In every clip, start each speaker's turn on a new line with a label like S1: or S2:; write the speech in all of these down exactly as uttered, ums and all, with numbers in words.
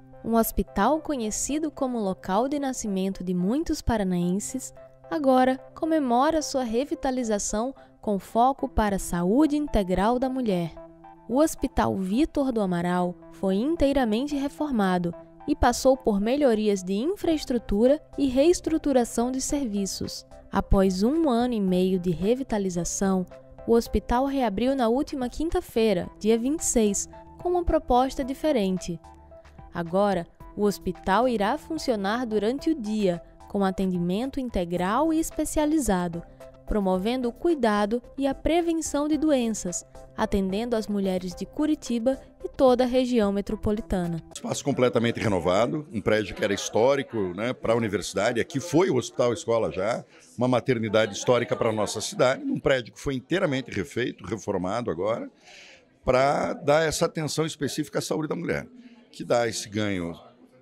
S1: Um hospital conhecido como local de nascimento de muitos paranaenses, agora comemora sua revitalização com foco para a saúde integral da mulher. O Hospital Vítor do Amaral foi inteiramente reformado e passou por melhorias de infraestrutura e reestruturação de serviços. Após um ano e meio de revitalização, o hospital reabriu na última quinta-feira, dia vinte e seis, com uma proposta diferente. Agora, o hospital irá funcionar durante o dia, com atendimento integral e especializado, promovendo o cuidado e a prevenção de doenças, atendendo as mulheres de Curitiba e toda a região metropolitana.
S2: Espaço completamente renovado, um prédio que era histórico, né, para a universidade. Aqui foi o Hospital Escola já, uma maternidade histórica para a nossa cidade, um prédio que foi inteiramente refeito, reformado agora, para dar essa atenção específica à saúde da mulher, que dá esse ganho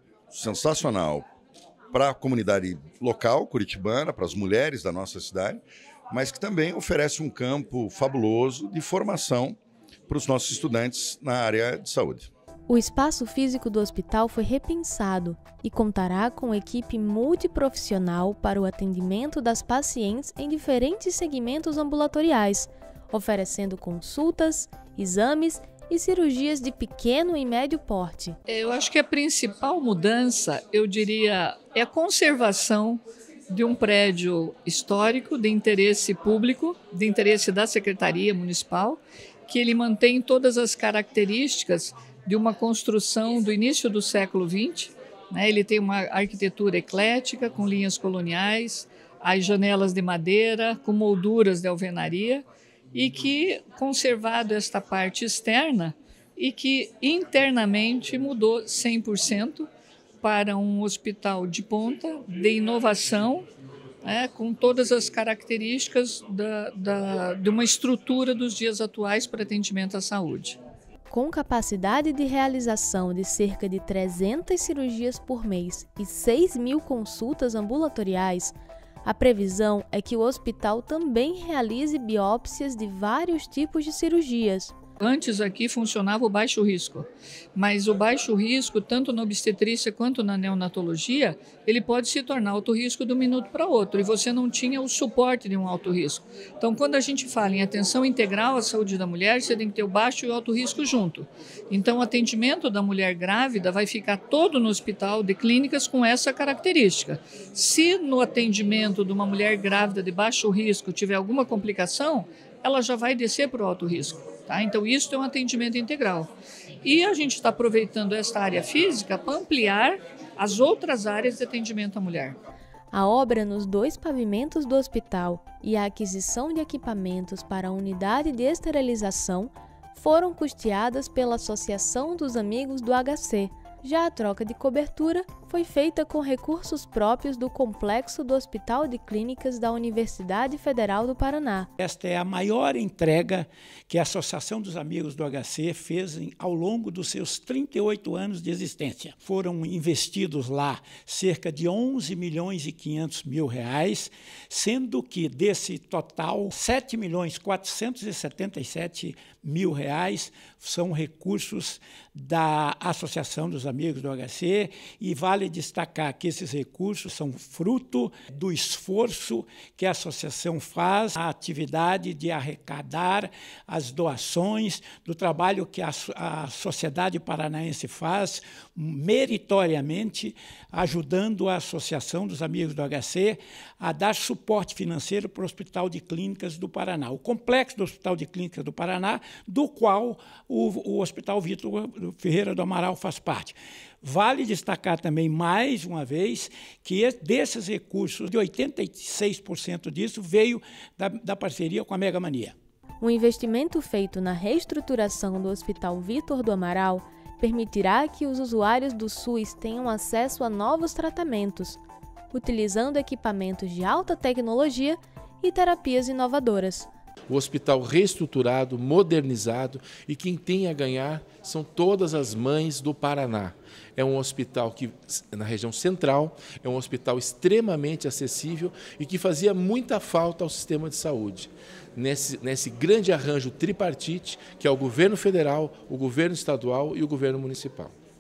S2: sensacional para a comunidade local, curitibana, para as mulheres da nossa cidade, mas que também oferece um campo fabuloso de formação para os nossos estudantes na área de saúde.
S1: O espaço físico do hospital foi repensado e contará com equipe multiprofissional para o atendimento das pacientes em diferentes segmentos ambulatoriais, oferecendo consultas, exames e cirurgias de pequeno e médio porte.
S3: Eu acho que a principal mudança, eu diria, é a conservação de um prédio histórico de interesse público, de interesse da Secretaria Municipal, que ele mantém todas as características de uma construção do início do século vinte. Né? Ele tem uma arquitetura eclética, com linhas coloniais, as janelas de madeira, com molduras de alvenaria, e que, conservado esta parte externa, e que internamente mudou cem por cento para um hospital de ponta, de inovação, né, com todas as características da, da, de uma estrutura dos dias atuais para atendimento à saúde.
S1: Com capacidade de realização de cerca de trezentas cirurgias por mês e seis mil consultas ambulatoriais, a previsão é que o hospital também realize biópsias de vários tipos de cirurgias.
S3: Antes aqui funcionava o baixo risco, mas o baixo risco, tanto na obstetrícia quanto na neonatologia, ele pode se tornar alto risco de um minuto para outro, e você não tinha o suporte de um alto risco. Então, quando a gente fala em atenção integral à saúde da mulher, você tem que ter o baixo e o alto risco junto. Então, o atendimento da mulher grávida vai ficar todo no hospital de clínicas com essa característica. Se no atendimento de uma mulher grávida de baixo risco tiver alguma complicação, ela já vai descer para o alto risco. Tá? Então, isso é um atendimento integral. E a gente está aproveitando esta área física para ampliar as outras áreas de atendimento à mulher.
S1: A obra nos dois pavimentos do hospital e a aquisição de equipamentos para a unidade de esterilização foram custeadas pela Associação dos Amigos do H C. Já a troca de cobertura foi feita com recursos próprios do complexo do Hospital de Clínicas da Universidade Federal do Paraná.
S4: Esta é a maior entrega que a Associação dos Amigos do H C fez ao longo dos seus trinta e oito anos de existência. Foram investidos lá cerca de onze milhões e quinhentos mil reais, sendo que desse total sete milhões quatrocentos e setenta e sete mil reais são recursos da Associação dos Amigos do H C, e vale destacar que esses recursos são fruto do esforço que a associação faz, a atividade de arrecadar as doações, do trabalho que a, a sociedade paranaense faz meritoriamente, ajudando a Associação dos Amigos do H C a dar suporte financeiro para o Hospital de Clínicas do Paraná, o complexo do Hospital de Clínicas do Paraná, do qual o, o Hospital Vítor Ferreira do Amaral faz parte. Vale destacar também, mais uma vez, que desses recursos, de oitenta e seis por cento disso veio da, da parceria com a Mega Mania.
S1: O investimento feito na reestruturação do Hospital Vítor do Amaral permitirá que os usuários do SUS tenham acesso a novos tratamentos, utilizando equipamentos de alta tecnologia e terapias inovadoras.
S5: O hospital reestruturado, modernizado, e quem tem a ganhar são todas as mães do Paraná. É um hospital que, na região central, é um hospital extremamente acessível e que fazia muita falta ao sistema de saúde. Nesse, nesse grande arranjo tripartite, que é o governo federal, o governo estadual e o governo municipal.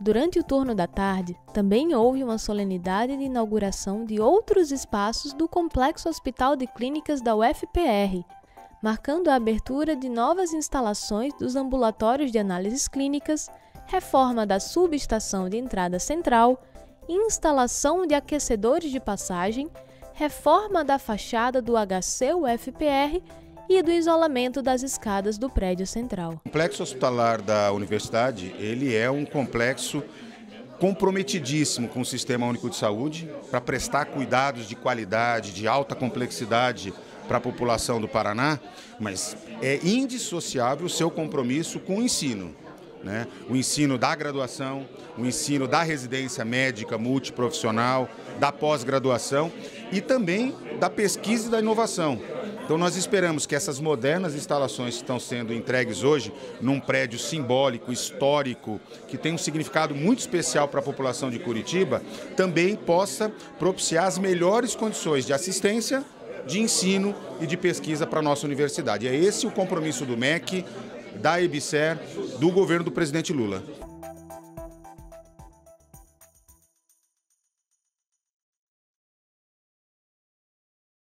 S1: Durante o turno da tarde, também houve uma solenidade de inauguração de outros espaços do Complexo Hospital de Clínicas da U F P R, marcando a abertura de novas instalações dos ambulatórios de análises clínicas, reforma da subestação de entrada central, instalação de aquecedores de passagem, reforma da fachada do H C U F P R e do isolamento das escadas do prédio central.
S6: O complexo hospitalar da universidade, ele é um complexo comprometidíssimo com o Sistema Único de Saúde para prestar cuidados de qualidade, de alta complexidade para a população do Paraná, mas é indissociável o seu compromisso com o ensino, né? O ensino da graduação, o ensino da residência médica multiprofissional, da pós-graduação e também da pesquisa e da inovação. Então nós esperamos que essas modernas instalações que estão sendo entregues hoje, num prédio simbólico, histórico, que tem um significado muito especial para a população de Curitiba, também possa propiciar as melhores condições de assistência, de ensino e de pesquisa para a nossa universidade. É esse o compromisso do M E C, da EBSER, do governo do presidente Lula.